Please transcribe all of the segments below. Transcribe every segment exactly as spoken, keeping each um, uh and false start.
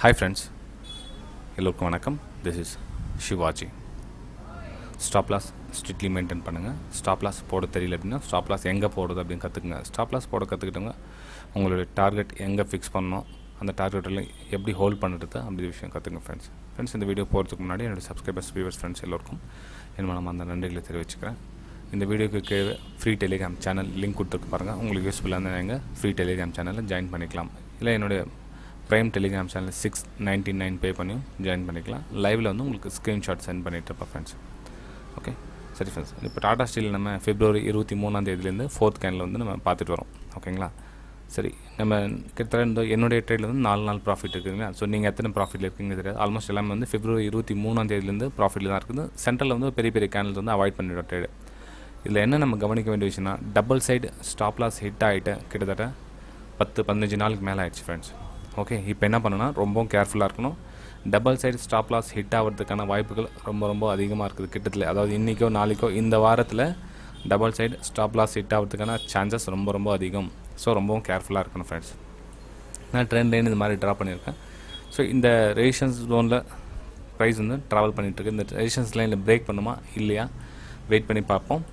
Hi friends, எல்லோருக்கும் வணக்கம். This is Shivaji. Stop loss strictly maintain பண்ணுங்க. Stop loss போட தெரியல அப்படின்னா stop loss எங்கே போடுறது அப்படின்னு கற்றுக்குங்க. Stop loss போட கற்றுக்கிட்டவங்க உங்களுடைய டார்கெட் எங்கே ஃபிக்ஸ் பண்ணணும், அந்த டார்கெட்டில் எப்படி ஹோல்ட் பண்ணுறது அப்படி விஷயம் கற்றுங்க ஃப்ரெண்ட்ஸ். ஃப்ரெண்ட்ஸ் இந்த வீடியோ போகிறதுக்கு முன்னாடி என்னோடய சப்ஸ்கிரைபர்ஸ் வியூவர்ஸ் ஃப்ரெண்ட்ஸ் எல்லோருக்கும் என் மனம் அந்த நன்றிகளை தெரிவிச்சுக்கிறேன். இந்த வீடியோக்கு கீழே ஃப்ரீ டெலிகிராம் சேனல் லிங்க் கொடுத்துருக்கு பாருங்கள். உங்களுக்கு யூஸ்ஃபுல்லாக இருந்தால் நீங்கள் ஃப்ரீ டெலிகிராம் சேனலில் ஜாயின் பண்ணிக்கலாம். இல்லை என்னுடைய prime Telegram channel six ninety nine pay பண்ணியும் ஜாயின் பண்ணிக்கலாம். லைவில் வந்து உங்களுக்கு ஸ்க்ரீன்ஷாட் சென்ட் பண்ணிட்டுருப்பேன் ஃப்ரெண்ட்ஸ். ஓகே சரி ஃப்ரெண்ட்ஸ், இப்போ டாடா ஸ்டீல் நம்ம பிப்ரவரி இருபத்தி மூணாம் தேதியிலேருந்து ஃபோர்த் கேனில் வந்து நம்ம பார்த்துட்டு வரோம். ஓகேங்களா, சரி நம்ம கிட்டத்தட்ட இந்த என்னுடைய ட்ரேடில் வந்து நாலு நாள் ப்ராஃபிட் இருக்குதுங்களா. ஸோ நீங்கள் எத்தனை ப்ராஃபிட்டில் இருக்கீங்க தெரியாது. ஆல்மோஸ்ட் எல்லாமே வந்து பிப்ரவரி இருபத்தி மூணாம் தேதியிலேருந்து ப்ராஃபிட்டில் தான் இருக்குது. சென்ட்ரலில் வந்து பெரிய பெரிய கேனல்ஸ் வந்து அவாய்ட் பண்ணிவிடும் ட்ரேடு. இதில் என்ன நம்ம கவனிக்க வேண்டிய விஷயம்னா, double side stop loss hit ஆகிட்டு கிட்டத்தட்ட பத்து பதினஞ்சு நாளுக்கு மேலே ஆயிடுச்சு ஃப்ரெண்ட்ஸ். ஓகே, இப்போ என்ன பண்ணுன்னா ரொம்பவும் கேர்ஃபுல்லாக இருக்கணும். Double side stop loss hit ஆகிறதுக்கான வாய்ப்புகள் ரொம்ப ரொம்ப அதிகமாக இருக்குது. கிட்டத்தில் அதாவது இன்றைக்கோ நாளைக்கோ இந்த வாரத்தில் double side stop loss hit ஆகிறதுக்கான சான்சஸ் ரொம்ப ரொம்ப அதிகம். ஸோ ரொம்பவும் கேர்ஃபுல்லாக இருக்கணும் ஃப்ரெண்ட்ஸ். நான் ட்ரெண்ட் லைன் இந்த மாதிரி ட்ரா பண்ணியிருக்கேன். ஸோ இந்த ரெசிஸ்டன்ஸ் ஜோனில் ப்ரைஸ் வந்து ட்ராவல் பண்ணிகிட்ருக்கு. இந்த ரெசிஸ்டன்ஸ் லைனில் பிரேக் பண்ணுமா இல்லையா வெயிட் பண்ணி பார்ப்போம்.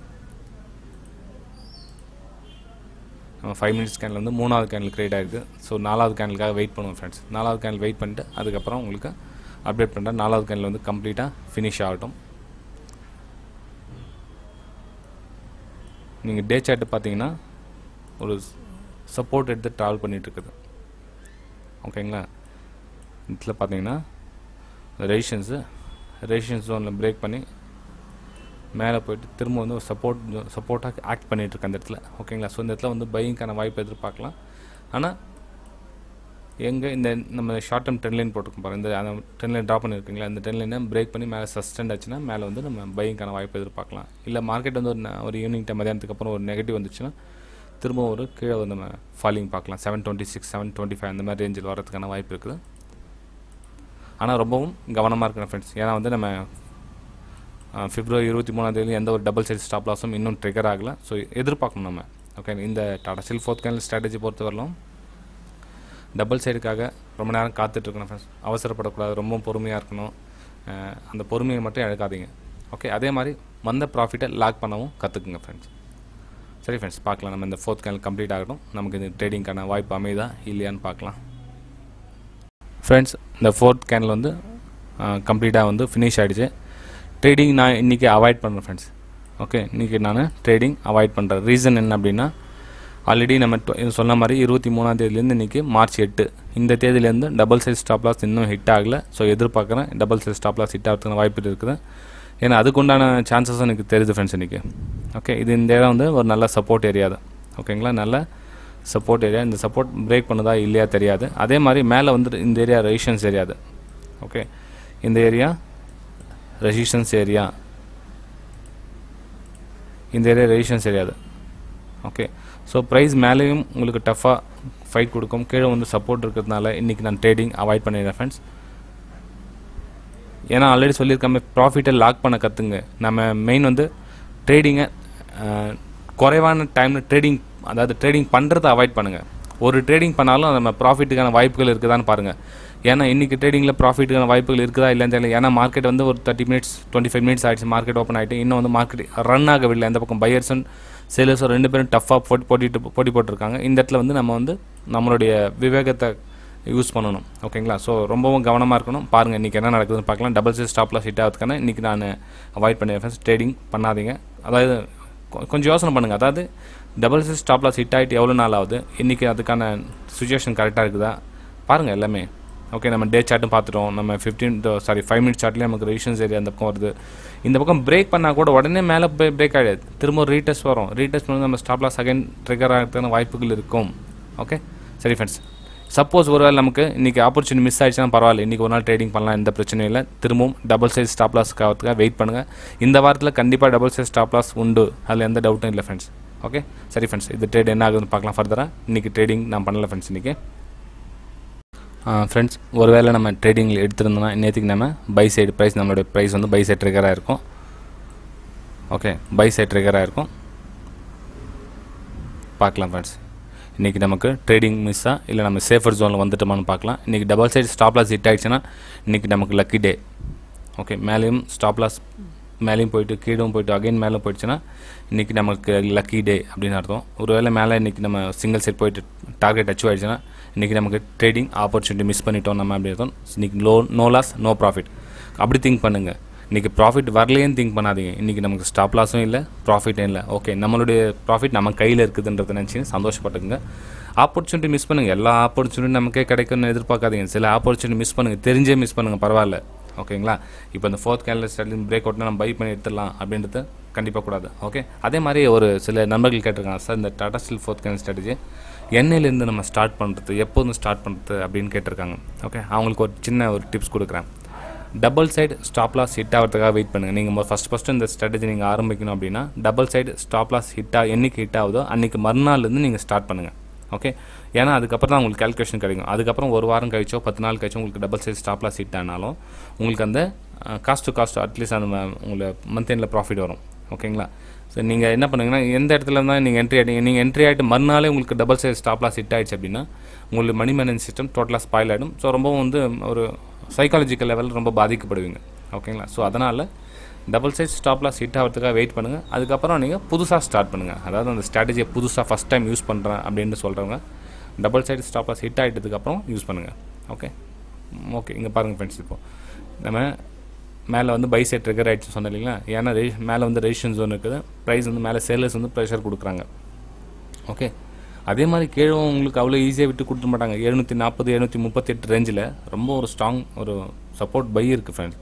நம்ம ஃபைவ் மினிட்ஸ் கேனில் வந்து மூணாவது கேனில் கிரியேட் ஆகிருக்கு. ஸோ நாலாவது கேனலுக்காக வெயிட் பண்ணுவோம் ஃப்ரெண்ட்ஸ். நாலாவது கேனில் வெயிட் பண்ணிட்டு அதுக்கப்புறம் உங்களுக்கு அப்டேட் பண்ணுறேன். நாலாவது கேனில் வந்து கம்ப்ளீட்டாக ஃபினிஷ் ஆகட்டும். நீங்கள் டே சார்ட்டு பார்த்தீங்கன்னா ஒரு சப்போர்ட் எடுத்து ட்ராவல் பண்ணிகிட்ருக்குது. ஓகேங்களா, இதில் பார்த்தீங்கன்னா ரெசிஸ்டன்ஸு ரெசிஸ்டன்ஸ் ஜோனில் பிரேக் பண்ணி மேலே போய்ட்டு திரும்ப வந்து ஒரு சப்போர்ட் சப்போர்ட்டாக ஆக்ட் பண்ணிகிட்ருக்கு அந்த இடத்துல. ஓகேங்களா, ஸோ இந்த இடத்துல வந்து பையிங்கான வாய்ப்பு எதிர்பார்க்கலாம். ஆனால் எங்கே இந்த நம்ம ஷார்ட் டேர்ம் ட்ரெண்ட் லைன் போட்டிருக்கோம் பாருங்கள், இந்த அந்த ட்ரெண்ட் லைன் ட்ரா பண்ணியிருக்கீங்களா, இந்த ட்ரெண்ட் லைனை பிரேக் பண்ணி மேலே சஸ்டெண்ட் ஆச்சுன்னா மேலே வந்து நம்ம பையிங்கான வாய்ப்பு எதிர்பார்க்கலாம். இல்லை மார்க்கெட் வந்து ஒரு ஒரு ஈவினிங் டைம் மதியானத்துக்கு அப்புறம் ஒரு நெகட்டிவ் வந்துச்சுன்னா திரும்ப ஒரு கீழே வந்து நம்ம ஃபாலிங் பார்க்கலாம். Seven twenty six seven twenty five அந்த மாதிரி ரேஞ்சில் வரதுக்கான வாய்ப்பு இருக்குது. ஆனால் ரொம்பவும் கவனமாக இருக்கணும் ஃப்ரெண்ட்ஸ். ஏன்னா வந்து நம்ம பிப்ரவரி இருபத்தி மூணாம் தேதி எந்த ஒரு டபுள் சைடு ஸ்டாப் லாஸும் இன்னும் ட்ரிகர் ஆகலை. ஸோ எதிர்பார்க்கணும் நம்ம. ஓகே, இந்த Tata steel fourth channel strategy பொறுத்த வரலாம் டபுள் சைடுக்காக ரொம்ப நேரம் காத்துட்ருக்கணும் ஃப்ரெண்ட்ஸ். அவசரப்படக்கூடாது, ரொம்ப பொறுமையாக இருக்கணும். அந்த பொறுமையை மட்டும் இழக்காதீங்க. ஓகே, அதே மாதிரி வந்த ப்ராஃபிட்டை லாக் பண்ணவும் கற்றுக்குங்க ஃப்ரெண்ட்ஸ். சரி ஃப்ரெண்ட்ஸ், பார்க்கலாம். நம்ம இந்த ஃபோர்த் கேனல் கம்ப்ளீட் ஆகட்டும். நமக்கு இந்த ட்ரேடிங்கான வாய்ப்பு அமைதா இல்லையான்னு பார்க்கலாம் ஃப்ரெண்ட்ஸ். இந்த ஃபோர்த் கேனல் வந்து கம்ப்ளீட்டாக வந்து ஃபினிஷ் ஆகிடுச்சு. ட்ரேடிங் நான் இன்றைக்கி அவாய்ட் பண்ணுறேன் ஃப்ரெண்ட்ஸ். ஓகே, இன்றைக்கி நான் ட்ரேடிங் அவாய்ட் பண்ணுறேன். ரீசன் என்ன அப்படின்னா, ஆல்ரெடி நம்ம சொன்ன மாதிரி இருபத்தி மூணாம் தேதியிலேருந்து இன்றைக்கி மார்ச் எட்டு இந்த தேதியிலேருந்து டபுள் சைஸ் ஸ்டாப் லாஸ் இன்னும் ஹிட் ஆகலை. ஸோ எதிர்பார்க்குறேன் double size stop loss hit ஆகிறதுக்கு வாய்ப்பு இருக்குது. ஏன்னா அதுக்குண்டான சான்சஸும் எனக்கு தெரியுது ஃப்ரெண்ட்ஸ் இன்றைக்கி. ஓகே, இது இந்த இடம் வந்து ஒரு நல்ல சப்போர்ட் ஏரியா தான். ஓகேங்களா, நல்ல சப்போர்ட் ஏரியா. இந்த சப்போர்ட் பிரேக் பண்ணுதா இல்லையா தெரியாது. அதே மாதிரி மேலே வந்து இந்த ஏரியா ரெசிஸ்டன்ஸ் ஏரியா அது. ஓகே, இந்த ஏரியா ரெசிஸ்டன்ஸ் ஏரியா, இந்த ஏரியா ரெசிஸ்டன்ஸ் ஏரியா அது. ஓகே, ஸோ ப்ரைஸ் மேலேயும் உங்களுக்கு டஃப்பாக ஃபைட் கொடுக்கும், கீழே வந்து சப்போர்ட் இருக்கிறதுனால இன்றைக்கி நான் ட்ரேடிங் அவாய்ட் பண்ணிடுறேன் ஃப்ரெண்ட்ஸ். ஏன்னா ஆல்ரெடி சொல்லியிருக்காம ப்ராஃபிட்டை லாக் பண்ண கற்றுங்க. நம்ம மெயின் வந்து ட்ரேடிங்கை குறைவான டைமில் ட்ரேடிங் அதாவது ட்ரேடிங் பண்ணுறதை அவாய்ட் பண்ணுங்கள். ஒரு ட்ரேடிங் பண்ணாலும் நம்ம ப்ராஃபிட்டுக்கான வாய்ப்புகள் இருக்குதான்னு பாருங்கள். ஏன்னா இன்றைக்கி ட்ரேடிங்கில் ப்ராஃபிட்டுக்கான வாய்ப்புகள் இருக்குதா இல்லைன்னு தெரியல. ஏன்னா மார்க்கெட் வந்து ஒரு thirty minutes twenty five minutes ஆகிடுச்சு மார்க்கெட் ஓப்பன் ஆகிட்டு. இன்னும் வந்து மார்க்கெட் ரன் ஆகவில்லை. அந்த பக்கம் பையர்ஸும் சேலர்ஸும் ரெண்டு பேரும் டஃப்பாக போட்டி போட்டிட்டு போட்டி போட்டிருக்காங்க. இந்த இடத்துல வந்து நம்ம வந்து நம்மளுடைய விவேகத்தை யூஸ் பண்ணணும். ஓகேங்களா, ஸோ ரொம்பவும் கவனமாக இருக்கணும். பாருங்கள் இன்றைக்கி என்ன நடக்குதுன்னு பார்க்கலாம். Double size stop loss hit ஆகிறதுக்கான இன்றைக்கி நான் அவாய்ட் பண்ணிடுறேன். ட்ரேடிங் பண்ணாதீங்க. அதாவது கொஞ்சம் யோசனை பண்ணுங்கள். அதாவது double size stop loss hit ஆகிட்டு எவ்வளோ நாள் ஆகுது, இன்றைக்கி அதுக்கான சுச்சுவேஷன் கரெக்டாக இருக்குதா பாருங்கள் எல்லாமே. ஓகே, நம்ம டே சார்ட்டும் பார்த்துட்டோம். நம்ம ஃபிஃப்டீன் சாரி ஃபைவ் மினிட்ஸ் சார்ட்லேயே நமக்கு ரெசிஸ்டன்ஸ் ஏரியா அந்த பக்கம் வருது. இந்த பக்கம் பிரேக் பண்ணால் கூட உடனே மேலே போய் பிரேக் ஆகிடாது. திரும்ப ரீடெஸ்ட் வரும். ரீடெஸ்ட் பண்ணி நம்ம ஸ்டாப் லாஸ் அகைன் ட்ரிகர் ஆகிறதுக்கான வாய்ப்புகள் இருக்கும். ஓகே சரி ஃப்ரெண்ட்ஸ், சப்போஸ் ஒருவேளை நமக்கு இன்றைக்கி ஆப்பர்ச்சுனிட்டி மிஸ் ஆகிடுச்சுன்னா பரவாயில்ல. இன்றைக்கி ஒரு நாள் ட்ரேடிங் பண்ணலாம், எந்த பிரச்சனையும் இல்லை. திரும்பவும் டபுள் சைஸ் ஸ்டாப் லாஸ்க்கு ஆகிறதுக்காக வெயிட் பண்ணுங்கள். இந்த வாரத்தில் கண்டிப்பாக டபுள் சைஸ் ஸ்டாப் லாஸ் உண்டு, அதில் எந்த டவுட்டும் இல்லை ஃப்ரெண்ட்ஸ். ஓகே சரி ஃப்ரெண்ட்ஸ், இது ட்ரேட் என்ன ஆகுதுன்னு பார்க்கலாம் ஃபர்தராக. இன்றைக்கி ட்ரேடிங் நான் பண்ணல ஃப்ரெண்ட்ஸ். இன்றைக்கி ஃப்ரெண்ட்ஸ் ஒருவேளை நம்ம ட்ரேடிங்கில் எடுத்துருந்தோம்னா நேற்றுக்கு நம்ம பை சைடு ப்ரைஸ் நம்மளுடைய ப்ரைஸ் வந்து பை சைட் ட்ரிகராக இருக்கும். ஓகே, பை சைட் ட்ரிகராக இருக்கும். பார்க்கலாம் ஃப்ரெண்ட்ஸ். இன்றைக்கி நமக்கு ட்ரேடிங் மிஸ்ஸாக இல்லை நம்ம சேஃபர் ஜோனில் வந்துட்டோமான்னு பார்க்கலாம். இன்றைக்கி double side stop loss hit ஆகிடுச்சுன்னா இன்றைக்கி நமக்கு லக்கி டே. ஓகே, மேலேயும் ஸ்டாப் லாஸ் மேலேயும் போயிட்டு கீழும் போயிட்டு அகைன் மேலே போயிடுச்சுன்னா இன்றைக்கி நமக்கு லக்கி டே அப்படின்னு அர்த்தம். ஒருவேளை மேலே இன்றைக்கி நம்ம சிங்கிள் செட் போயிட்டு டார்கெட் அச்சீவ் ஆகிடுச்சுன்னா இன்றைக்கி நமக்கு ட்ரேடிங் ஆப்பர்ச்சுனிட்டி மிஸ் பண்ணிட்டோம் நம்ம அப்படி அர்த்தம். இன்றைக்கி low no loss no profit அப்படி திங்க் பண்ணுங்கள். இன்றைக்கி ப்ராஃபிட் வரலேன்னு திங்க் பண்ணாதீங்க. இன்றைக்கி நமக்கு ஸ்டாப் லாஸும் இல்லை ப்ராஃபிட்டும் இல்லை. ஓகே, நம்மளுடைய ப்ராஃபிட் நம்ம கையில் இருக்குதுன்றதை நினச்சின்னு சந்தோஷப்பட்டுங்க. ஆப்பர்ச்சுனிட்டி மிஸ் பண்ணுங்கள். எல்லா ஆப்பர்ச்சுனிட்டி நமக்கே கிடைக்கும்னு எதிர்பார்க்காதீங்க. சில ஆப்பர்ச்சுனிட்டி மிஸ் பண்ணுங்கள், தெரிஞ்சே மிஸ் பண்ணுங்கள், பரவாயில்ல. ஓகேங்களா, இப்போ இந்த ஃபோர்த் கேண்டில் ஸ்ட்ராட்டஜி பிரேக் அவுட்னா நம்ம பை பண்ணி எடுத்துடலாம் அப்படின்றது கண்டிப்பாக கூடாது. ஓகே, அதே மாதிரி ஒரு சில நண்பர்கள் கேட்டிருக்காங்க, சார் இந்த Tata steel fourth candle strategy எண்ணெயிலேருந்து நம்ம ஸ்டார்ட் பண்ணுறது எப்போதும் ஸ்டார்ட் பண்ணுறது அப்படின்னு கேட்டிருக்காங்க. ஓகே, அவங்களுக்கு ஒரு சின்ன ஒரு டிப்ஸ் கொடுக்குறேன். Double side stop loss hit ஆகிறதுக்காக வெயிட் பண்ணுங்கள். நீங்கள் ஃபஸ்ட் ஃபஸ்ட்டு இந்த ஸ்ட்ராட்டஜி நீங்கள் ஆரம்பிக்கணும் அப்படின்னா டபுள் சைடு ஸ்டாப் லாஸ் ஹிட்டாக என்னைக்கு ஹிட் ஆகுதோ அன்றைக்கி மறுநாள்லேருந்து நீங்கள் ஸ்டார்ட் பண்ணுங்கள். ஓகே, ஏன்னா அதுக்கப்புறம் தான் உங்களுக்கு கால்குலேஷன் கிடைக்கும். அதுக்கப்புறம் ஒரு வாரம் கழிச்சோ பத்து நாள் கழிச்சோ உங்களுக்கு double side stop loss hit ஆனாலும் உங்களுக்கு அந்த காஸ்ட் டு காஸ்ட் அட்லீஸ்ட் அந்த உங்களுக்கு மந்த் எண்டில் ப்ராஃபிட் வரும். ஓகேங்களா, ஸோ நீங்கள் என்ன பண்ணுங்கன்னா எந்த இடத்துல இருந்தால் நீங்கள் என்ட்ரி ஆகிட்டீங்க, நீங்கள் என்ட்ரி ஆகிட்டு மறுநாளே உங்களுக்கு double side stop loss hit ஆகிடுச்சு அப்படின்னா உங்களுக்கு மணி மேனேஜ் சிஸ்டம் டோட்டலாக ஸ்பாயில் ஆகிடும். ஸோ ரொம்பவும் வந்து ஒரு சைக்காலஜிக்கல் லெவலில் ரொம்ப பாதிக்கப்படுவீங்க. ஓகேங்களா, ஸோ அதனால் double side stop loss hit ஆகிறதுக்காக வெயிட் பண்ணுங்கள். அதுக்கப்புறம் நீங்கள் புதுசாக ஸ்டார்ட் பண்ணுங்கள். அதாவது அந்த ஸ்ட்ராட்டஜியை புதுசாக ஃபஸ்ட் டைம் யூஸ் பண்ணுறேன் அப்படின்னு சொல்கிறவங்க double side stop loss hit ஆகிட்டதுக்கப்புறம் யூஸ் பண்ணுங்கள். ஓகே ஓகே இங்கே பாருங்கள் ஃப்ரெண்ட்ஸ், இப்போது நம்ம மேலே வந்து பை சைட் ட்ரிகர் ஆகிடுச்சு சொன்னேன் இல்லைங்களா. ஏன்னா ரெ மேலே வந்து ரெசிஸ்டன்ஸ் ஜோன் இருக்குது, ப்ரைஸ் வந்து மேலே சேலர்ஸ் வந்து ப்ரெஷர் கொடுக்குறாங்க. ஓகே, அதே மாதிரி கீழே உங்களுக்கு அவ்வளோ ஈஸியாக விட்டு கொடுக்க மாட்டாங்க. எழுநூற்றி நாற்பது எழுநூற்றி முப்பத்தெட்டு ரேஞ்சில் ரொம்ப ஒரு ஸ்ட்ராங் ஒரு சப்போர்ட் பை இருக்குது ஃப்ரெண்ட்ஸ்.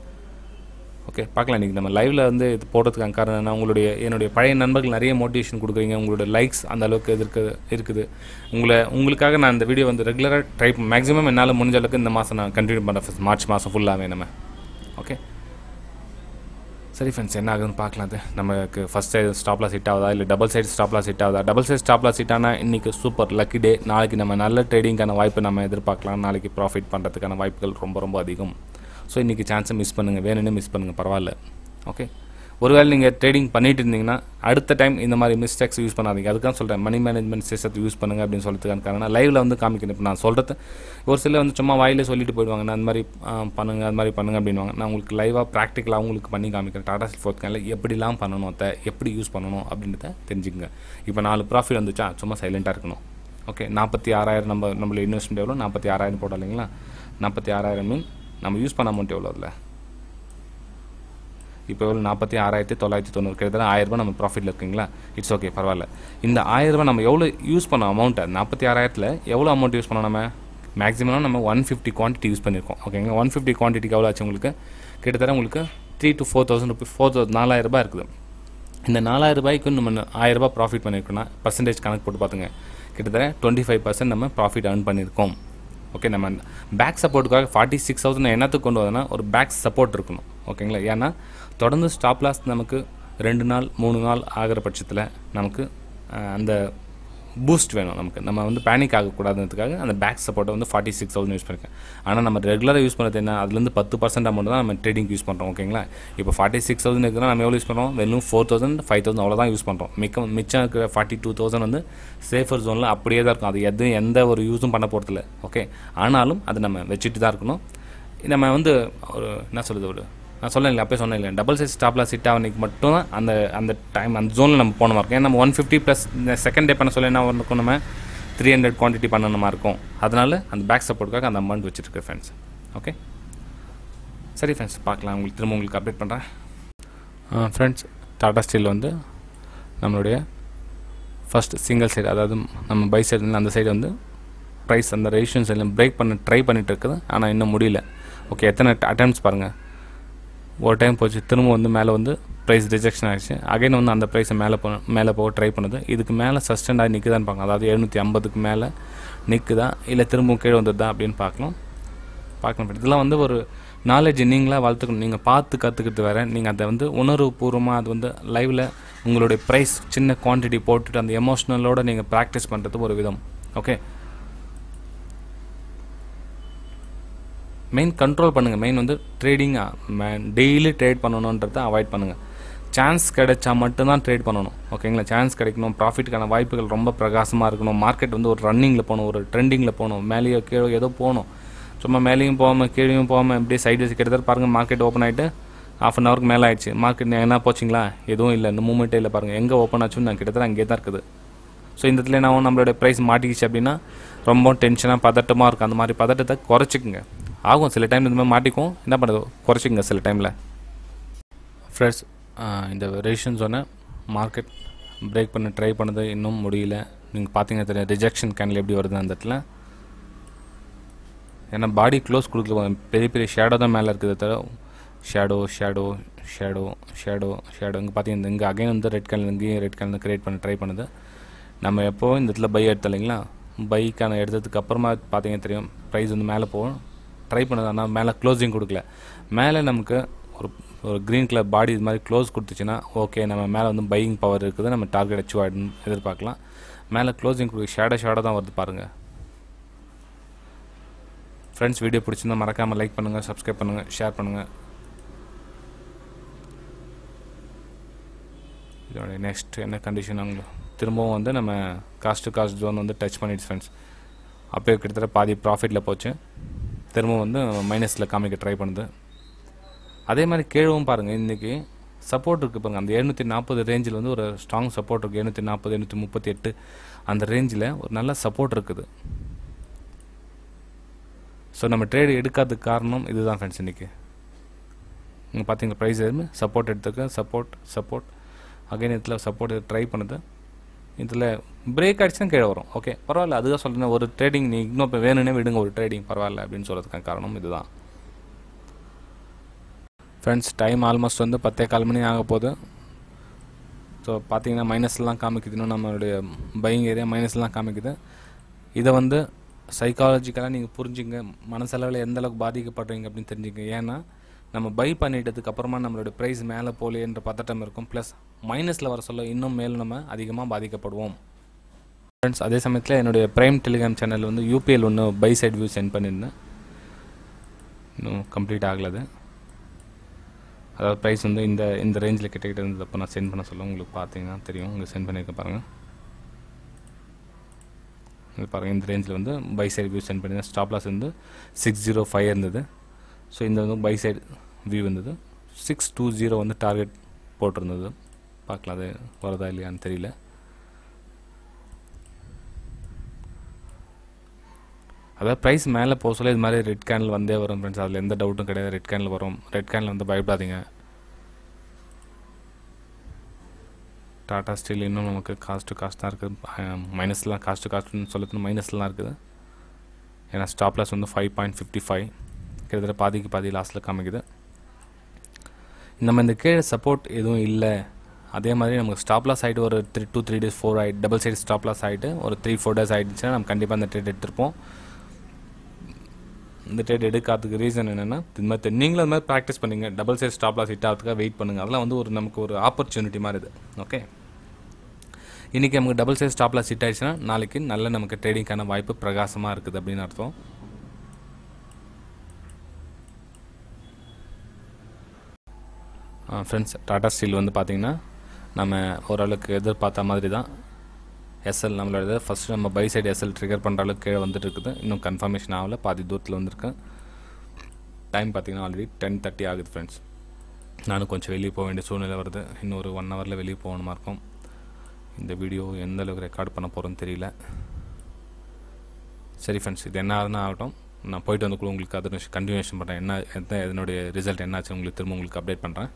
ஓகே, பார்க்கலாம். இன்றைக்கி நம்ம லைவில் வந்து இது போடுறதுக்கான காரணம் என்ன, உங்களுடைய என்னுடைய பழைய நண்பர்கள் நிறைய மோட்டிவேஷன் கொடுக்குறீங்க, உங்களுடைய லைக்ஸ் அந்த அளவுக்கு எதிர்க்கு இருக்குது. உங்களை உங்களுக்காக நான் இந்த வீடியோ வந்து ரெகுலராக ட்ரை மேக்ஸிமம் என்னால் முடிஞ்ச அளவுக்கு இந்த மாதம் நான் கண்டினியூ பண்ணுறேன். மார்ச் மாதம் ஃபுல்லாகவே நம்ம. ஓகே சரி ஃப்ரெண்ட்ஸ், என்ன ஆகுதுன்னு பார்க்கலாம். அது நமக்கு first side stop loss hit ஆகுதா இல்லை double side stop loss hit ஆகுதா. Double side stop loss hit ஆனால் இன்றைக்கி சூப்பர் லக்கி டே. நாளைக்கு நம்ம நல்ல ட்ரேடிங்கான வாய்ப்பு நம்ம எதிர்பார்க்கலாம். நாளைக்கு ப்ராஃபிட் பண்ணுறதுக்கான வாய்ப்புகள் ரொம்ப ரொம்ப அதிகம். ஸோ இன்றைக்கி சான்ஸை மிஸ் பண்ணுங்கள், வேணும்னு மிஸ் பண்ணுங்கள், பரவாயில்ல. ஓகே, ஒருவேளை நீங்கள் ட்ரேடிங் பண்ணிட்டு இருந்தீங்கன்னா அடுத்த டைம் இந்த மாதிரி மிஸ்டேக்ஸ் யூஸ் பண்ணாதீங்க. அதுக்காக சொல்கிறேன், மணி மேனேஜ்மெண்ட் சிஸ்டத்தை யூஸ் பண்ணுங்கள் அப்படின்னு சொல்கிறதுக்கான காரணம் லைவில் வந்து காமிக்கணும். இப்போ நான் சொல்கிறது ஒரு சில வந்து சும்மா வாயிலே சொல்லிட்டு போயிடுவாங்க, நான் அந்த மாதிரி பண்ணுங்கள் அது மாதிரி பண்ணுங்கள் அப்படின்வாங்க. நான் உங்களுக்கு லைவாக ப்ராக்டிக்கலாக உங்களுக்கு பண்ணி காமிக்கிறேன். டாடா ஸ்டீல் ஃபோர்த் கேண்டில் எப்படிலாம் பண்ணணும், அதை எப்படி யூஸ் பண்ணணும் அப்படின்றத தெரிஞ்சுக்கங்க. இப்போ நாலு ப்ராஃபிட் வந்துச்சா சும்மா சைலண்ட்டாக இருக்கணும். ஓகே, நாற்பத்தி ஆறாயிரம் நம்ம நம்மளோட இன்வெஸ்ட்மெண்ட் எவ்வளோ, நாற்பத்தி ஆறாயிரம் போட்டோம் இல்லைங்களா. நாற்பத்தி ஆறாயிரம் மீன் நம்ம யூஸ் பண்ண அமௌண்ட் எவ்வளோ அதில் இப்போ எவ்வளோ, நாற்பத்தி ஆறாயிரத்தி தொள்ளாயிரத்தி தொண்ணூறு கிட்டத்தட்ட ஆயிரரூபா நம்ம ப்ராஃபிட்டில் இருக்குங்களா. இட்ஸ் ஓகே, பரவாயில்ல. இந்த ஆயிரரூபா நம்ம எவ்வளோ யூஸ் பண்ணோம் அமௌண்ட்டை, நாற்பத்தி ஆறாயிரத்தில் எவ்வளோ அமௌண்ட் யூஸ் பண்ணோம் நம்ம மேக்ஸிமம் நம்ம ஒன் ஃபிஃப்டி குவான்டிட்டி யூஸ் பண்ணியிருக்கோம். ஓகேங்களா, ஒன் ஃபிஃப்டி குவான்டிட்டிக்கு எவ்வளோ ஆச்சு உங்களுக்கு, கிட்டத்தட்ட உங்களுக்கு three to four thousand rupees four thousand நாலாயிரரூபா இருக்குது. இந்த நாலாயிரம் ரூபாய்க்கு நம்ம ஆயிரரூபா ப்ராஃபிட் பண்ணியிருக்கோம்னா பர்சன்டேஜ் கணக்கு போட்டு பார்த்துங்க, கிட்டத்தட்ட டுவெண்ட்டி ஃபைவ் பர்சன்ட் நம்ம ப்ராஃபிட் ஏர்ன் பண்ணியிருக்கோம். ஓகே, நம்ம பேக் சப்போர்ட்டுக்காக ஃபார்ட்டி சிக்ஸ் தௌசண்ட் என்னத்துக்கு கொண்டு வந்தோன்னா ஒரு பேக் சப்போர்ட் இருக்கணும். ஓகேங்களா, ஏன்னா தொடர்ந்து ஸ்டாப் லாஸ் நமக்கு ரெண்டு நாள் மூணு நாள் ஆகிற பட்சத்தில் நமக்கு அந்த பூஸ்ட் வேணும். நமக்கு நம்ம வந்து பேனிக் ஆகக்கூடாதுன்றதுக்காக அந்த பேக் சப்போர்ட்டை வந்து ஃபார்ட்டி சிக்ஸ் தௌசண்ட் யூஸ் பண்ணியிருக்கேன். ஆனால் நம்ம ரெகுலராக யூஸ் பண்ணுறது என்ன, அதுலேருந்து பத்து பர்சன்ட் அமௌண்ட் தான் நம்ம ட்ரேடிங் யூஸ் பண்ணுறோம். ஓகேங்களா, இப்போ ஃபார்ட்டி சிக்ஸ் தௌசண்ட் இருக்குன்னா நம்ம எவ்வளோ யூஸ் பண்ணுறோம், வெறும் ஃபோர் தௌசண்ட் ஃபைவ் தௌசண்ட் அவ்வளோ தான் யூஸ் பண்ணுறோம். மிக்க மிச்சம் இருக்கிற ஃபார்ட்டி டூ தௌசண்ட் வந்து சேஃபர் ஜோனில் அப்படியே தான் இருக்கும். அது எதுவும் எந்த ஒரு யூஸும் பண்ண போகிறதில்ல. ஓகே, ஆனாலும் அது நம்ம வச்சுட்டு தான் இருக்கணும். நம்ம வந்து ஒரு என்ன சொல்கிறது, ஒரு நான் சொன்னேன் இல்லை அப்போ சொன்னேன் இல்லை double size stop loss hit ஆகணிக்கு மட்டும் தான் அந்த அந்த டைம் அந்த ஜோனில் நம்ம போன மாதிரி இருக்கும். ஏன்னா நம்ம ஒன் ஃபிஃப்டி ப்ளஸ் இந்த செகண்ட் டே பண்ண சொல்ல என்ன இருக்கும், நம்ம த்ரீ ஹண்ட்ரட் குவான்டிட்டி பண்ணணுமா இருக்கும். அதனால் அந்த பேக் சப்போர்ட்டுக்காக அந்த அமௌண்ட் வச்சுருக்கு ஃப்ரெண்ட்ஸ். ஓகே சரி ஃப்ரெண்ட்ஸ், பார்க்கலாம். உங்களுக்கு திரும்ப உங்களுக்கு அப்டேட் பண்ணுறேன் ஃப்ரெண்ட்ஸ். டாடா ஸ்டீல் வந்து நம்மளுடைய ஃபஸ்ட் சிங்கிள் சைடு, அதாவது நம்ம பை சைடு அந்த சைடு வந்து ப்ரைஸ் அந்த ரெசிஸ்டன்ஸ் எல்லாம் பிரேக் பண்ண ட்ரை பண்ணிகிட்டு இருக்குது, ஆனால் இன்னும் முடியல. ஓகே, எத்தனை அட்டெம்ப்ட்ஸ் பாருங்கள். ஒரு டைம் போச்சு, திரும்ப வந்து மேலே வந்து ப்ரைஸ் ரிஜெக்ஷன் ஆகிடுச்சு. அகைன் வந்து அந்த ப்ரைஸை மேலே போ மேலே போக ட்ரை பண்ணுது. இதுக்கு மேலே சஸ்டெண்ட் ஆகி நிற்குதான்னு பார்க்கலாம். அதாவது எழுநூற்றி ஐம்பதுக்கு மேலே நிற்குதா இல்லை திரும்பவும் கீழே வந்துடுதா அப்படின்னு பார்க்கலாம் பார்க்கலாம் இதெல்லாம் வந்து ஒரு நாலேஜ் நீங்களாக வளர்த்துக்கணும். நீங்கள் பார்த்து கற்றுக்கிட்டு வேறு, நீங்கள் அதை வந்து உணர்வுபூர்வமாக அது வந்து லைவில் உங்களுடைய ப்ரைஸ் சின்ன குவான்டிட்டி போட்டுட்டு அந்த எமோஷ்னலோடு நீங்கள் ப்ராக்டிஸ் பண்ணுறது ஒரு விதம். ஓகே, மெயின் கண்ட்ரோல் பண்ணுங்கள். மெயின் வந்து ட்ரேடிங்காக டெய்லி ட்ரேட் பண்ணணுன்றதை அவாய்ட் பண்ணுங்கள். சான்ஸ் கிடைச்சா மட்டும்தான் ட்ரேட் பண்ணணும். ஓகேங்களா, சான்ஸ் கிடைக்கணும், ப்ராஃபிட்டுக்கான வாய்ப்புகள் ரொம்ப பிரகாசமாக இருக்கணும், மார்க்கெட் வந்து ஒரு ரன்னிங்கில் போகணும், ஒரு ட்ரெண்டிங்கில் போகணும், மேலேயோ கீழே ஏதோ போகணும். சும்மா மேலேயும் போகாமல் கீழேயும் போகாமல் இப்படியே சைடு வச்சு கிட்டத்தட்ட பாருங்கள் மார்க்கெட் ஓப்பன் ஆகிட்டு ஆஃப் அன் ஹவருக்கு மேலே ஆயிடுச்சு. மார்க்கெட் என்ன போச்சிங்களா, எதுவும் இல்லை, இந்த மூமெண்ட்டே இல்லை. பாருங்கள் எங்கே ஓப்பன் ஆச்சுன்னு நான் கிட்டத்தட்ட அங்கே தான் இருக்குது. ஸோ இந்த இடத்துல என்ன நம்மளோட ப்ரைஸ் மாட்டிக்கிச்சு அப்படின்னா ரொம்ப டென்ஷனாக பதட்டமாக இருக்கும். அந்த மாதிரி பதட்டத்தை குறைச்சிக்குங்க. ஆகும் சில டைம் இந்த மாதிரி மாட்டிக்கும், என்ன பண்ணுறது, குறைச்சிக்கங்க சில டைமில். ஃப்ரெண்ட்ஸ், இந்த ரேஷன் ஜோனை மார்க்கெட் பிரேக் பண்ண ட்ரை பண்ணது இன்னும் முடியல. நீங்கள் பார்த்தீங்கன்னா தெரியும் ரிஜெக்ஷன் கேண்டில் எப்படி வருது அந்த இடத்துல. ஏன்னா பாடி க்ளோஸ் கொடுக்கல, பெரிய பெரிய ஷேடோ தான் மேலே இருக்குது. தவிர shadow shadow shadow shadow shadow இங்கே பார்த்தீங்கன்னா இங்கே அகைன் வந்து ரெட் கேண்டில் இங்கேயும் ரெட் கேண்டில் க்ரியேட் பண்ண ட்ரை பண்ணுது. நம்ம எப்போவும் இந்த இடத்துல பை எடுத்தோம் இல்லைங்களா, பைக்கான எடுத்ததுக்கு அப்புறமா பார்த்தீங்கன்னா தெரியும் ப்ரைஸ் வந்து மேலே போகும் ட்ரை பண்ணுது. ஆனால் மேலே க்ளோசிங் கொடுக்கல. மேலே நமக்கு ஒரு ஒரு க்ரீன் கலர் பாடி இது மாதிரி க்ளோஸ் கொடுத்துச்சுன்னா ஓகே, நம்ம மேலே வந்து பையிங் பவர் இருக்குது, நம்ம டார்கெட் அச்சீவ் ஆகிடுன்னு எதிர்பார்க்கலாம். மேலே க்ளோசிங் கொடுக்க ஷேடோ ஷேடோ தான் வருது பாருங்கள். ஃப்ரெண்ட்ஸ், வீடியோ பிடிச்சிருந்தா மறக்காமல் லைக் பண்ணுங்கள், சப்ஸ்கிரைப் பண்ணுங்கள், ஷேர் பண்ணுங்கள். இதோட நெக்ஸ்ட் என்ன கண்டிஷன் அவங்க திரும்பவும் வந்து நம்ம காஸ்ட் டு காஸ்ட் ஜோன் வந்து டச் பண்ணிடுச்சு ஃப்ரெண்ட்ஸ். அப்போயே கிட்டத்தட்ட பாதி ப்ராஃபிட்டில் போச்சு, திரும்பவும் வந்து மைனஸில் காமிக்க ட்ரை பண்ணுது. அதே மாதிரி கீழவும் பாருங்கள் இன்றைக்கி சப்போர்ட் இருக்குது பாருங்கள். அந்த எழுநூற்றி நாற்பது ரேஞ்சில் வந்து ஒரு ஸ்ட்ராங் சப்போர்ட் இருக்குது. எழுநூற்றி நாற்பது எழுநூற்றி முப்பத்தி எட்டு அந்த ரேஞ்சில் ஒரு நல்ல சப்போர்ட் இருக்குது. ஸோ நம்ம ட்ரேடு எடுக்காததுக்கு காரணம் இதுதான் ஃப்ரெண்ட்ஸ். இன்றைக்கி நீங்கள் பார்த்தீங்கன்னா ப்ரைஸ் எதுவுமே சப்போர்ட் எடுத்துக்க சப்போர்ட் சப்போர்ட் அகைன் இதில் சப்போர்ட் ட்ரை பண்ணுது. இதில் பிரேக் ஆகிடுச்சுன்னா கீழே வரும். ஓகே பரவாயில்ல, அதுதான் சொல்கிறேன், ஒரு ட்ரேடிங் நீ இன்னும் இப்போ வேணும்னே விடுங்க, ஒரு ட்ரேடிங் பரவாயில்ல அப்படின்னு சொல்கிறதுக்கான காரணம் இதுதான் ஃப்ரெண்ட்ஸ். டைம் ஆல்மோஸ்ட் வந்து பத்தே கால் மணி ஆக போகுது. ஸோ பார்த்தீங்கன்னா மைனஸ்லாம் காமிக்குது, இன்னும் நம்மளுடைய பையிங் ஏரியா மைனஸ்லாம் காமிக்குது. இதை வந்து சைக்காலஜிக்கலாக நீங்கள் புரிஞ்சுங்க, மனசளவில் எந்த அளவுக்கு பாதிக்கப்படுறீங்க அப்படின்னு தெரிஞ்சுங்க. ஏன்னா நம்ம பை பண்ணிட்டதுக்கு அப்புறமா நம்மளோட ப்ரைஸ் மேலே போலேன்ற பதட்டம் இருக்கும். ப்ளஸ் மைனஸில் வர சொல்ல இன்னும் மேலும் நம்ம அதிகமாக பாதிக்கப்படுவோம் ஃப்ரெண்ட்ஸ். அதே சமயத்தில் என்னுடைய ப்ரைம் டெலிகிராம் சேனல் வந்து யூபிஎல் ஒன்று பை சைட் வியூ சென்ட் பண்ணியிருந்தேன், இன்னும் கம்ப்ளீட் ஆகலது. அதாவது ப்ரைஸ் வந்து இந்த இந்த ரேஞ்சில் கிட்டக்கிட்ட இருந்தது. அப்போ நான் சென்ட் பண்ண சொல்ல உங்களுக்கு பார்த்தீங்கன்னா தெரியும், உங்களுக்கு சென்ட் பண்ணியிருக்க பாருங்கள். இது பாருங்கள், இந்த ரேஞ்சில் வந்து பை சைடு வியூ சென்ட் பண்ணியிருந்தேன். ஸ்டாப் லாஸ் வந்து சிக்ஸ் ஜீரோ ஃபைவ் இருந்தது. ஸோ இந்த வந்து பை சைடு வியூ இருந்தது. சிக்ஸ் டூ ஜீரோ வந்து டார்கெட் போட்டிருந்தது. பார்க்கலாம் அது வருதா இல்லையான்னு தெரியல. அதாவது ப்ரைஸ் மேலே போக சொல்ல இது மாதிரி ரெட் கேண்டில் வந்தே வரும் ஃப்ரெண்ட்ஸ், அதில் எந்த டவுட்டும் கிடையாது. ரெட் கேண்டில் வரும், ரெட் கேண்டில் வந்து பயப்படாதீங்க. டாடா ஸ்டீல் இன்னும் நமக்கு காஸ்ட் டு காஸ்ட் தான் இருக்குது, மைனஸ்லாம் காஸ்ட் டு காஸ்ட்னு சொல்லணும் மைனஸ்லாம் இருக்குது. ஏன்னா ஸ்டாப் லாஸ் வந்து ஃபைவ் பாயிண்ட் ஃபிஃப்டி ஃபைவ் கிட்டத்தட்ட பாதிக்கு பாதி லாஸில் காமிக்குது. நம்ம இந்த கீழே சப்போர்ட் எதுவும் இல்லை. அதே மாதிரி நமக்கு ஸ்டாப் லாஸ் ஆகிட்டு ஒரு three two three days four ஆகிட்டு டபுள் சைடு ஸ்டாப் லாஸ் ஆகிட்டு ஒரு த்ரீ ஃபோர் டேஸ் ஆகிடுச்சுன்னா நம்ம கண்டிப்பாக அந்த ட்ரேட் எடுத்துருப்போம். இந்த ட்ரேட் எடுக்காததுக்கு ரீசன் என்னென்னா இது மாதிரி நீங்களும் அது மாதிரி ப்ராக்டிஸ் பண்ணிங்க. Double side stop loss hit ஆகிறதுக்காக வெயிட் பண்ணுங்கள். அதெல்லாம் வந்து ஒரு நமக்கு ஒரு ஆப்பர்ச்சுனிட்டி மாதிரி இது. ஓகே, இன்றைக்கி நமக்கு double side stop loss hit ஆகிடுச்சுன்னா நாளைக்கு நல்ல நமக்கு ட்ரேடிங்கான வாய்ப்பு பிரகாசமாக இருக்குது அப்படின்னு அர்த்தம். ஃப்ரெண்ட்ஸ், டாடா ஸ்டீல் வந்து பார்த்திங்கன்னா நம்ம ஓரளவுக்கு எதிர்பார்த்த மாதிரி தான். எஸ்எல் நம்மளோட ஃபஸ்ட்டு நம்ம பை சைடு எஸ்எல் ட்ரிகர் பண்ணுற அளவுக்கு கீழே வந்துட்டு இருக்குது. இன்னும் கன்ஃபர்மேஷன் ஆகலை, பாதி தூரத்தில் வந்திருக்கு. டைம் பார்த்திங்கன்னா ஆல்ரெடி டென் தேர்ட்டி ஆகுது ஃப்ரெண்ட்ஸ். நானும் கொஞ்சம் வெளியே போக வேண்டிய சூழ்நிலை வருது. இன்னும் ஒரு ஒன் ஹவரில் வெளியே போகணுமா இருக்கும். இந்த வீடியோ எந்த அளவுக்கு ரெக்கார்ட் பண்ண போகிறோன்னு தெரியல. சரி ஃப்ரெண்ட்ஸ், இது என்ன ஆகுதுன்னா ஆகட்டும், நான் போயிட்டு வந்து உங்களுக்கு அதை கண்டினியூஷன் பண்ணுறேன். என்ன எந்த இதனுடைய ரிசல்ட் என்னாச்சு உங்களுக்கு திரும்ப உங்களுக்கு அப்டேட் பண்ணுறேன்.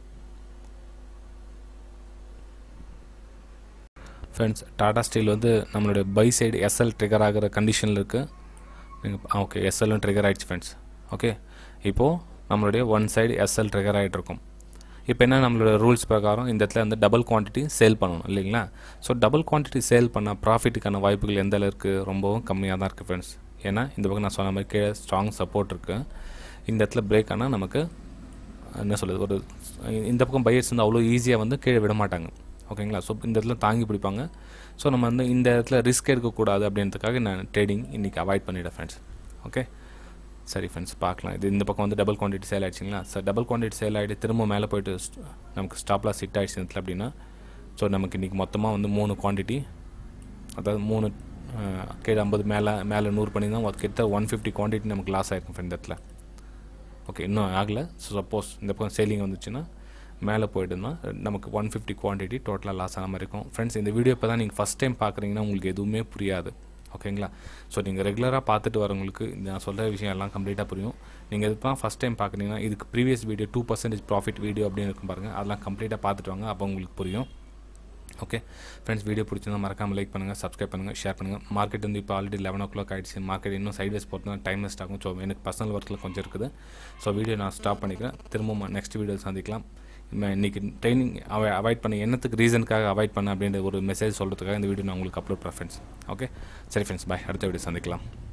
ஃப்ரெண்ட்ஸ், டாடா ஸ்டீல் வந்து நம்மளுடைய பை சைடு எஸ்எல் ட்ரிகர் ஆகிற கண்டிஷனில் இருக்குது. நீங்கள் ஓகே எஸ்எல்லும் ட்ரிகர் ஆகிடுச்சு ஃப்ரெண்ட்ஸ். ஓகே, இப்போது நம்மளுடைய ஒன் சைடு எஸ்எல் ட்ரிகர் ஆகிட்டு இருக்கும். இப்போ என்ன நம்மளோட ரூல்ஸ் பிரகாரம் இந்த இடத்துல வந்து டபுள் குவான்டிட்டி சேல் பண்ணணும் இல்லைங்களா. ஸோ டபுள் குவான்டிட்டி சேல் பண்ணால் ப்ராஃபிட்டுக்கான வாய்ப்புகள் எந்த அளவுக்கு ரொம்பவும் கம்மியாக தான் இருக்குது ஃப்ரெண்ட்ஸ். ஏன்னா இந்த பக்கம் நான் சொன்ன மாதிரி கீழே ஸ்ட்ராங் சப்போர்ட் இருக்குது. இந்த இடத்துல பிரேக் ஆனால் நமக்கு என்ன சொல்லுது, ஒரு இந்த பக்கம் பையர்ஸ் வந்து அவ்வளோ ஈஸியாக வந்து கீழே விட மாட்டாங்க. ஓகேங்களா, ஸோ இந்த இடத்துல தாங்கி பிடிப்பாங்க. ஸோ நம்ம வந்து இந்த இடத்துல ரிஸ்க் எடுக்கக்கூடாது அப்படின்றதுக்காக நான் ட்ரேடிங் இன்றைக்கி அவாய்ட் பண்ணிவிட்டேன் ஃப்ரெண்ட்ஸ். ஓகே, சரி ஃப்ரெண்ட்ஸ் பார்க்கலாம். இது இந்த பக்கம் வந்து டபுள் குவான்டிட்டி சேல் ஆகிடுச்சிங்களா. சார் டபுள் குவான்டிட்டி சேல் ஆகிட்டு திரும்ப மேலே போய்ட்டு நமக்கு ஸ்டாப் லாஸ் ஹிட் ஆகிடுச்சு இடத்துல அப்படின்னா, ஸோ நமக்கு இன்றைக்கி மொத்தமாக வந்து மூணு குவான்டிட்டி, அதாவது மூணு கீழே ஐம்பது மேலே மேலே நூறு பண்ணி தான் கிட்ட ஒன் ஃபிஃப்டி குவான்டிட்டி நமக்கு லாஸ் ஆகிருக்கும் ஃப்ரெண்ட் இடத்துல. ஓகே, இன்னும் ஆகலை. ஸோ சப்போஸ் இந்த பக்கம் சேலிங் வந்துச்சுன்னா மேலே போய்ட்டுனா நமக்கு ஒன் ஃபிஃப்டி குவான்டிட்டி டோட்டலாக லாஸ் ஆன மாதிரி இருக்கும். ஃப்ரெண்ட்ஸ், இந்த வீடியோ இப்போ தான் நீங்கள் ஃபஸ்ட் டைம் பார்க்குறீங்கன்னா உங்களுக்கு எதுவுமே புரியாது. ஓகேங்களா. ஸோ நீங்கள் ரெகுலராக பார்த்துட்டு வரவங்களுக்கு நான் சொல்கிற விஷயம் எல்லாம் கம்ப்ளீட்டாக புரியும். நீங்கள் இது தான் ஃபஸ்ட் டைம் பார்க்குறீங்கன்னா இதுக்கு previous video two percentage profit video அப்படின்னு இருக்கும் பாருங்கள், அதெல்லாம் கம்ப்ளீட்டாக பார்த்துட்டு வாங்க, அப்போ உங்களுக்கு புரியும். ஓகே ஃப்ரெண்ட்ஸ், வீடியோ பிடிச்சிருந்தா மறக்காமல் லைக் பண்ணுங்கள், சப்ஸ்கிரைப் பண்ணுங்கள், ஷேர் பண்ணுங்கள். மார்க்கெட் வந்து இப்போ ஆல்ரெடி லெவன் ஓ கிளாக் ஆகிடுச்சு. மார்க்கெட் இன்னும் சைட்வேஸ் போகிறது டைம் வேஸ்ட் ஆகும். ஸோ எனக்கு பர்சனல் ஒர்க்கில் கொஞ்சம் இருக்குது. ஸோ வீடியோ நான் ஸ்டாப் பண்ணிக்கிறேன். திரும்பவும் நெக்ஸ்ட் வீடியோ சந்திக்கலாம். இன்றைக்கி ட்ரைனிங் அவ அவாய்ட் பண்ண என்னத்துக்கு ரீசனுக்காக அவாய்ட் பண்ண அப்படின்ற ஒரு மெசேஜ் சொல்கிறதுக்காக இந்த வீடியோ நான் உங்களுக்கு அப்லோட் பண்ணுறேன் ஃப்ரெண்ட்ஸ். ஓகே சரி ஃப்ரெண்ட்ஸ், பாய். அடுத்த வீடியோ சந்திக்கலாம்.